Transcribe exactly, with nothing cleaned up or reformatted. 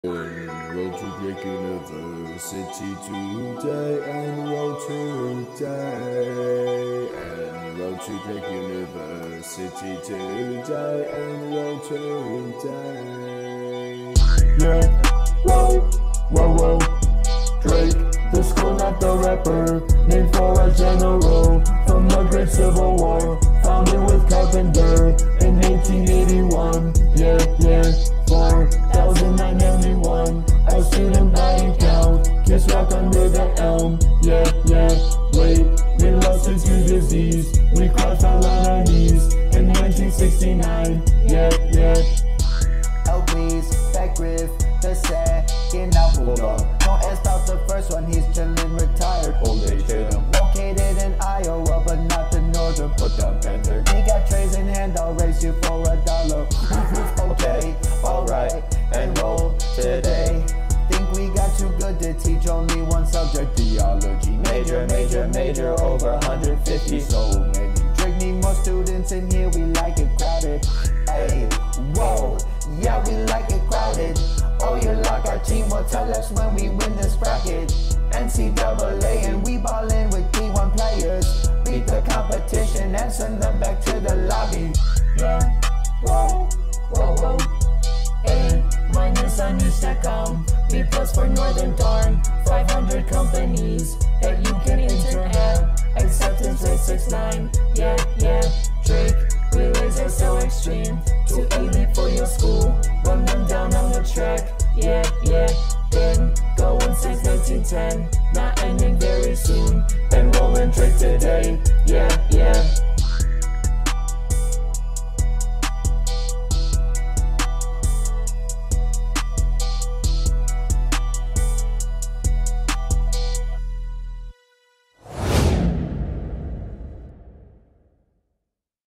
Enroll to Drake University today. Enroll today. Enroll to Drake University today. Enroll today. Yeah, whoa, whoa, whoa. Drake, the school, not the rapper. Named for a general from the Great Civil War. Founded with Carpenter in eighteen eighty-one. Yeah, yeah, four thousand nine hundred ninety-one. A student buying count. Kids rock under the elm. Yeah, yeah, wait, we lost it to disease. We cried, fell on our knees in nineteen sixty-nine. Yeah, yeah. Augie's back riff, the second album. Hold on. Don't ask about the first one, he's chillin' retired. Old age hit him. Located in Iowa, but not the northern. Put down Panther. We got trays in hand, I'll raise you for a dollar. Okay, alright, enroll today. Think we got too good to teach only one subject. Theology, major, major, major, over one hundred fifty. So many. Drake need more students in here, we like it crowded. Hey, whoa, yeah, we like it crowded. Oh, you like our team, well tell us when we win this bracket. N C double A and we ballin' with D one players. Beat the competition and send them back to the lobby. Yeah, whoa, whoa, whoa. A minus on each dot com. B plus for Northern Darn. five hundred companies that you can intern at. Acceptance rate six nine. Yeah, yeah. Drake, relays are so extreme. Too elite for your school. Run them down on the track. Yeah, yeah. Then going since nineteen ten. Not ending very soon. Enroll in Drake today.